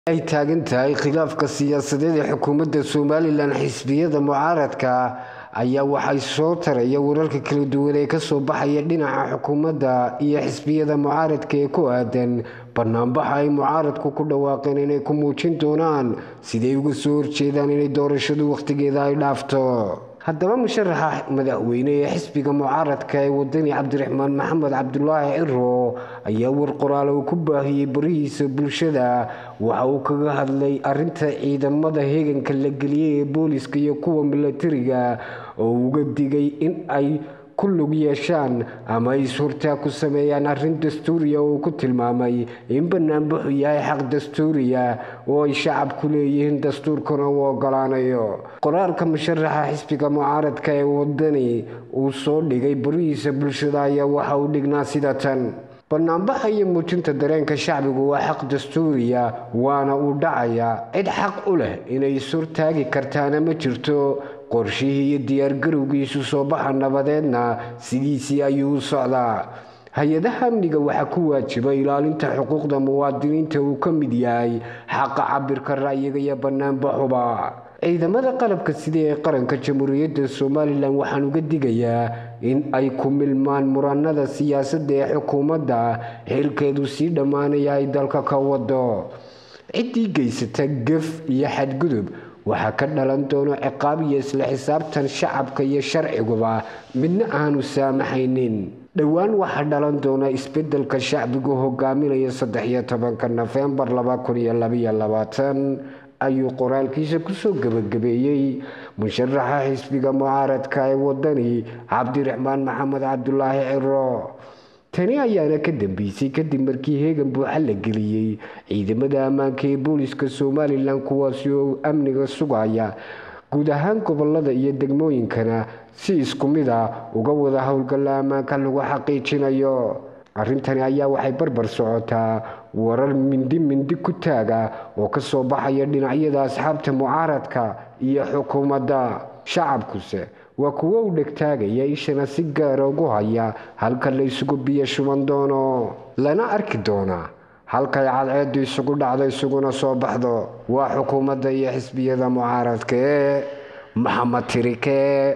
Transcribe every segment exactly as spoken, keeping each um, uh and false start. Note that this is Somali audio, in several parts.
ay taagan tahay khilaafka siyaasadeed ee xukuumadda Somaliland xisbiyada mucaaradka ayaa waxay soo taraya wararka kala duwan ee ka soo baxaya dhinaca xukuumadda iyo xisbiyada mucaaradka ee ku aadan barnaamijka ay mucaaradku ku dhawaaqeen inay ku muujin doonaan sidee uga soo horjeedaan inay doorashadu waqtigeeda ay dhaafto. haddaba musharaxa madaxweyne ee xisbiga mucaaradka ee wadani Cabdiraxmaan Maxamed Cabdullaahi Ciro ayaa war qoraal uu ku baahiyay barihiisa bulshada waxa uu kaga hadlay arinta ciidamada heeganka la geliyay ee booliska iyo kuwa militariga oo uga digay in ay ku lug yeeshaan ama ay suurta ku sameeyaan arrin dastuuri ah oo ku tilmaamay in barnaamijku yahay xaq dastuuri ah oo ay shacabku leeyihiin dastuurkana uu ogolaanayo. qoraalka musharaxa xisbiga mucaaradka ee wadani uu soo dhigay barihiisa bulshada ayaa waxa uu dhignaa sida tan: barnaamijka iyo muujinta dareenka shacbigu waa xaq dastuuri ah waana uu dhacaya, cid xaq u leh inay suurtaagi kartaana ma jirto. qorshihii iyo diyaargarowgiisu soo baxa nabadeedna sidiisii ayuu u socdaa. hay-adaha amniga waxaa ku waajiba ilaalinta xuquuqda muwaadiniinta uu ka mid yahay xaqa cabirka ra'yiga iyo barnaamijkuba. ciidamada qalabka sida ee qaranka jamhuuriyadda Somaliland waxaan uga digayaa in ay ku milmaan muranada siyaasadda ee xukuumadda xilkeedu sii dhammaanaya ay dalka ka wado. ciddii geysata gaf iyo xadgudub waxaa ka dhalan doona ciqaab iyo isla xisaabtan shacabka iyo sharciguba midna aanu saamaxaynin. dhowaan waxaa dhalan doona isbedelka shacbigu hogaaminaya saddex iyo tobanka November laba kun iyo laba iyo labaatan ayuu qoraalkiisa kusoo gabagabeeyey musharaxa xisbiga mucaaradka ee wadani Cabdiraxmaan Maxamed Cabdullaahi Ciro. tani ayaana ka dambeysay kadib markii heegan buuxa la geliyay ciidamada ammaanka ee booliska Somaliland kuwaas oo amniga sugaya guud ahaan gobolada iyo degmooyinkana si isku mid ah uga wada howlgala ammaanka lagu xaqiijinayo. arrintani ayaa waxay barbar socotaa warar mindi mindi ku taaga oo ka soo baxaya dhinacyada asxaabta mucaaradka iyo xukuumadda. shacabkuse waa kuwo u dhegtaagaya ishana si gaar ugu haya halka la isugu biyo shuban doono lana arki doona halkay cadceedu isugu dhacdo isuguna soo baxdo. waa xukuumadda iyo xisbiyada mucaaradka ee Maxamed Tirike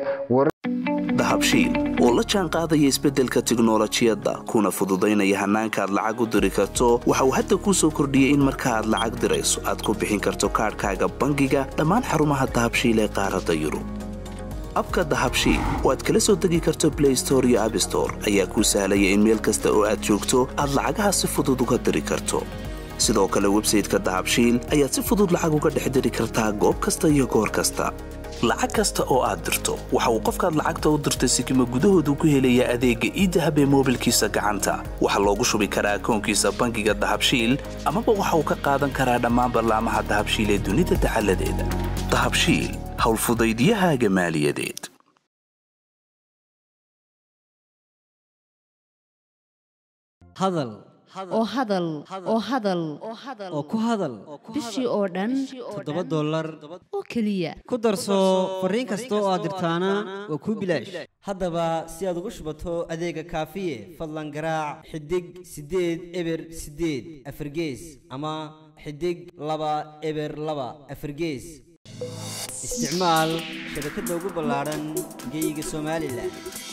dahabshiil oo la jaan qaadaya isbeddelka tiknoolajiyadda kuna fududaynaya hannaanka aad lacag u diri karto waxa uu hadda kuu soo kordhiyey in marka aad lacag dirayso aad ku bixin karto kaadhkaaga bangiga dhammaan xarumaha dahabshiil ee qaaradda Yurub. abka dahabshiil oo aad kala soo degi karto Play Store iyo App Store ayaa kuu sahlaya in meel kasta oo aad joogto aad lacagaha si fudud uga diri karto. sidoo kale website-ka dahabshiil ayaad si fudud lacag uga dhex diri kartaa goob kasta iyo goor kasta. lacag kasta oo aad dirto waxa uu qofkaad lacagta u dirtay sikimo gudahoodu ku helayaa adeegga e-dahab ee moobilkiisa gacanta. waxaa loogu shubi karaa akoonkiisa bangiga dahabshiil amaba waxa uu ka qaadan karaa dhammaan barnaamijyada dahabshiil ee dunida dacaladeeda. dahabshiil howlfudaydyahaaga maaliyadeed. hadal oo hadal oo hadal oo ku hadal bishii oo dhan toddoba dollar oo keliya ku darso fariin kasta oo aad dirtaana waa kuu bilaash. haddaba si aad ugu shubato adeega kaafiye fadlan garaac xidig siddeed eber siddeed afargees ama xidig laba eber laba afargees. isticmaal shabakadda ugu ballaaran geyga Somaliland.